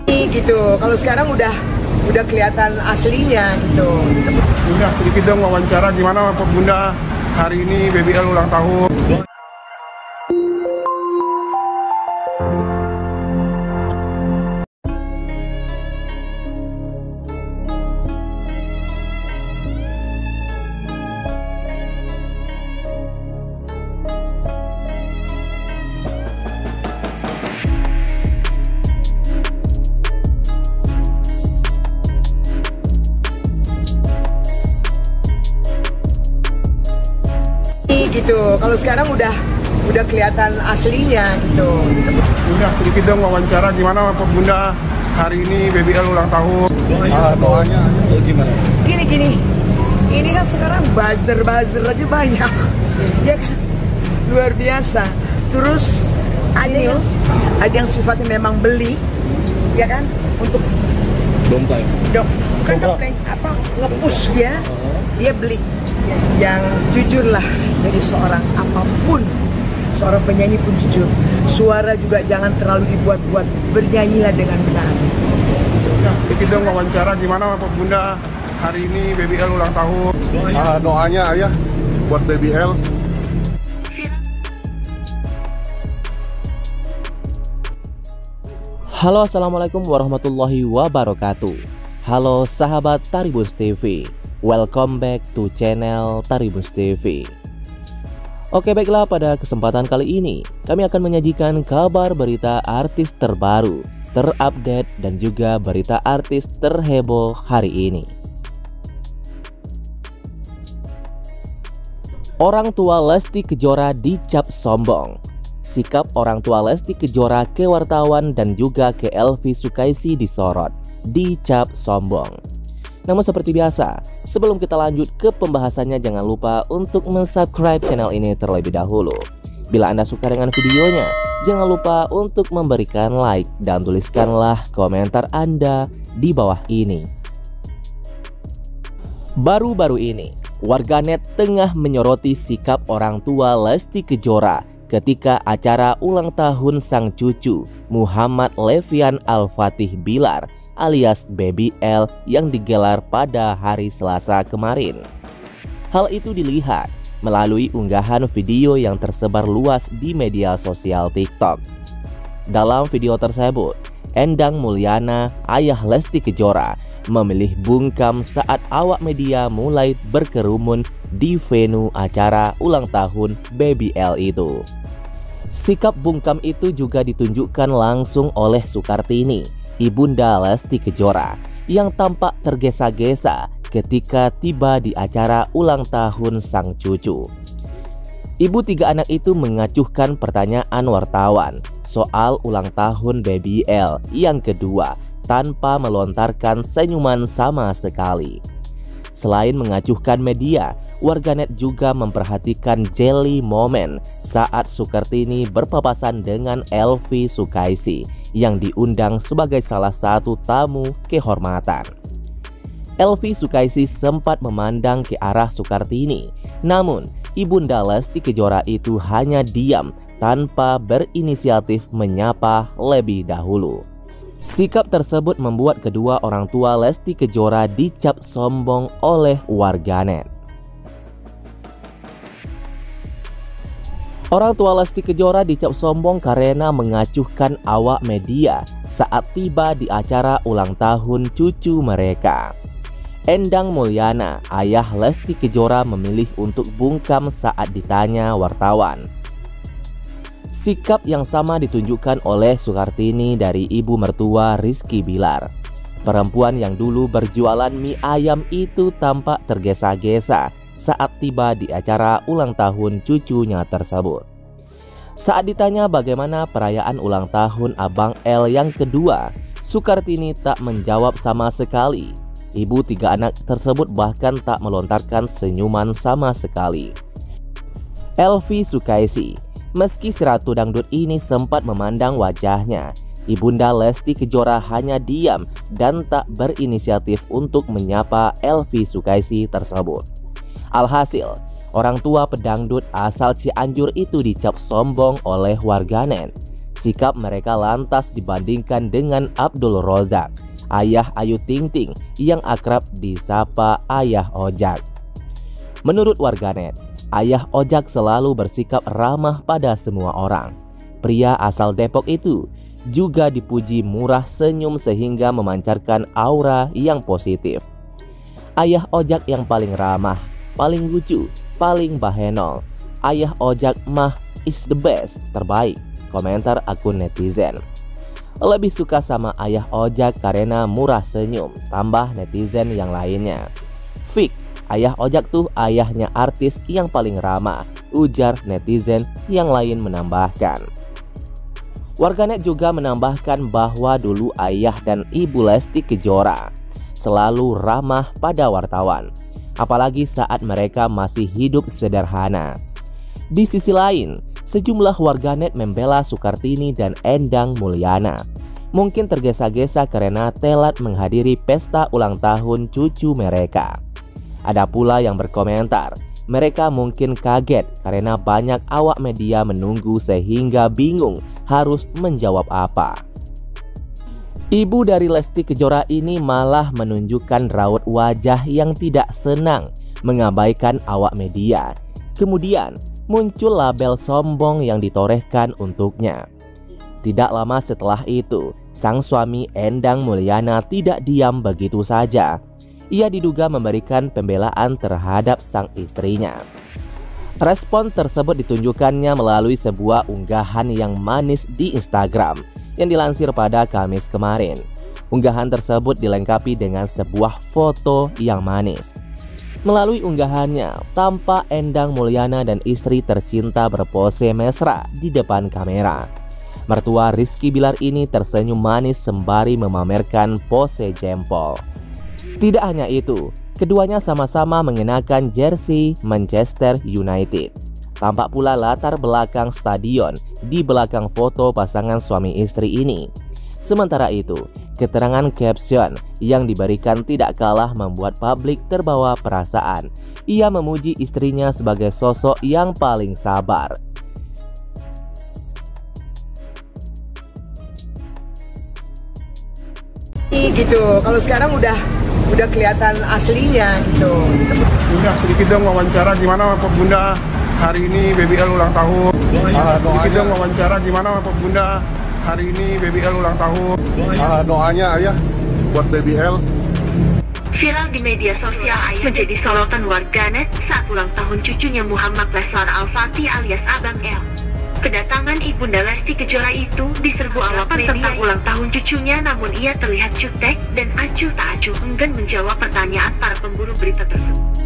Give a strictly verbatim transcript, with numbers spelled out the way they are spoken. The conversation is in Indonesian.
Gitu. Kalau sekarang udah udah kelihatan aslinya gitu. Bunda, sedikit dong wawancara gimana Bunda hari ini B B L ulang tahun. Gitu. Kalau sekarang udah udah kelihatan aslinya gitu. Bunda, sedikit dong wawancara gimana Bunda hari ini B B L ulang tahun. Ah, doanya gimana? Gini gini. Ini kan sekarang buzzer-buzzer aja banyak. Ya kan? Luar biasa. Terus ada yang, ada yang sifatnya memang beli, ya kan? Untuk Dompleng. dok, bukan dompleng, apa nge-push dia, dia beli. Yang jujur lah dari seorang apapun, seorang penyanyi pun jujur. Suara juga jangan terlalu dibuat-buat, bernyanyilah dengan benar. Bunda, sedikit dong wawancara gimana Bunda hari ini B B L ulang tahun. Ah, doanya ayah buat B B L. Halo, assalamualaikum warahmatullahi wabarakatuh. Halo sahabat Taribus T V, welcome back to channel Taribus T V. Oke, baiklah, pada kesempatan kali ini kami akan menyajikan kabar berita artis terbaru, terupdate dan juga berita artis terheboh hari ini. Orang tua Lesti Kejora dicap sombong. Sikap orang tua Lesti Kejora ke wartawan dan juga ke Elvi Sukaesih disorot, dicap sombong. Namun seperti biasa, sebelum kita lanjut ke pembahasannya, jangan lupa untuk mensubscribe channel ini terlebih dahulu. Bila Anda suka dengan videonya, jangan lupa untuk memberikan like dan tuliskanlah komentar Anda di bawah ini. Baru-baru ini, warganet tengah menyoroti sikap orang tua Lesti Kejora ketika acara ulang tahun sang cucu Muhammad Levian Al-Fatih Bilar alias B B L yang digelar pada hari Selasa kemarin. Hal itu dilihat melalui unggahan video yang tersebar luas di media sosial TikTok. Dalam video tersebut, Endang Mulyana, ayah Lesti Kejora, memilih bungkam saat awak media mulai berkerumun di venue acara ulang tahun B B L itu. Sikap bungkam itu juga ditunjukkan langsung oleh Sukartini, ibunda Lesti Kejora, yang tampak tergesa-gesa ketika tiba di acara ulang tahun sang cucu. Ibu tiga anak itu mengacuhkan pertanyaan wartawan soal ulang tahun B B L yang kedua tanpa melontarkan senyuman sama sekali. Selain mengacuhkan media, warganet juga memperhatikan jelly moment saat Sukartini berpapasan dengan Elvi Sukaesih yang diundang sebagai salah satu tamu kehormatan. Elvi Sukaesih sempat memandang ke arah Sukartini, namun ibunda Lesti Kejora itu hanya diam tanpa berinisiatif menyapa lebih dahulu. Sikap tersebut membuat kedua orang tua Lesti Kejora dicap sombong oleh warganet. Orang tua Lesti Kejora dicap sombong karena mengacuhkan awak media saat tiba di acara ulang tahun cucu mereka. Endang Mulyana, ayah Lesti Kejora, memilih untuk bungkam saat ditanya wartawan. Sikap yang sama ditunjukkan oleh Sukartini dari ibu mertua Rizky Bilar. Perempuan yang dulu berjualan mie ayam itu tampak tergesa-gesa saat tiba di acara ulang tahun cucunya tersebut. Saat ditanya bagaimana perayaan ulang tahun Abang L yang kedua, Sukartini tak menjawab sama sekali. Ibu tiga anak tersebut bahkan tak melontarkan senyuman sama sekali. Elvi Sukaesih, meski si ratu dangdut ini sempat memandang wajahnya, ibunda Lesti Kejora hanya diam dan tak berinisiatif untuk menyapa Elvi Sukaesih tersebut. Alhasil, orang tua pedangdut asal Cianjur itu dicap sombong oleh warganet. Sikap mereka lantas dibandingkan dengan Abdul Rozak, ayah Ayu Ting Ting yang akrab disapa Ayah Ojak. Menurut warganet, Ayah Ojak selalu bersikap ramah pada semua orang. Pria asal Depok itu juga dipuji murah senyum sehingga memancarkan aura yang positif. Ayah Ojak yang paling ramah, paling lucu, paling bahenol. Ayah Ojak mah is the best, terbaik, komentar akun netizen. Lebih suka sama Ayah Ojak karena murah senyum, tambah netizen yang lainnya. Fik, Ayah Ojak tuh ayahnya artis yang paling ramah, ujar netizen yang lain menambahkan. Warganet juga menambahkan bahwa dulu ayah dan ibu Lesti Kejora selalu ramah pada wartawan, apalagi saat mereka masih hidup sederhana. Di sisi lain, sejumlah warganet membela Sukartini dan Endang Mulyana. Mungkin tergesa-gesa karena telat menghadiri pesta ulang tahun cucu mereka. Ada pula yang berkomentar, mereka mungkin kaget karena banyak awak media menunggu sehingga bingung harus menjawab apa. Ibu dari Lesti Kejora ini malah menunjukkan raut wajah yang tidak senang mengabaikan awak media. Kemudian muncul label sombong yang ditorehkan untuknya. Tidak lama setelah itu, sang suami Endang Mulyana tidak diam begitu saja. Ia diduga memberikan pembelaan terhadap sang istrinya. Respon tersebut ditunjukkannya melalui sebuah unggahan yang manis di Instagram yang dilansir pada Kamis kemarin. Unggahan tersebut dilengkapi dengan sebuah foto yang manis. Melalui unggahannya, tampak Endang Mulyana dan istri tercinta berpose mesra di depan kamera. Mertua Rizky Bilar ini tersenyum manis sembari memamerkan pose jempol. Tidak hanya itu, keduanya sama-sama mengenakan jersey Manchester United. Tampak pula latar belakang stadion di belakang foto pasangan suami istri ini. Sementara itu, keterangan caption yang diberikan tidak kalah membuat publik terbawa perasaan. Ia memuji istrinya sebagai sosok yang paling sabar. Gitu, kalau sekarang udah udah kelihatan aslinya gitu. Bunda, sedikit dong wawancara gimana Pak Bunda hari ini B B L ulang tahun. Ah, Sedikit dong doanya, wawancara gimana Pak Bunda hari ini B B L ulang tahun. ah, doanya ayah buat B B L. Viral di media sosial, ayah menjadi sorotan warganet saat ulang tahun cucunya Muhammad Leslar Al-Fatih alias Abang L. Kedatangan Ibunda Lesti Kejora itu diserbu awak media tentang ulang tahun cucunya, namun ia terlihat jutek dan acuh tak acuh enggan menjawab pertanyaan para pemburu berita tersebut.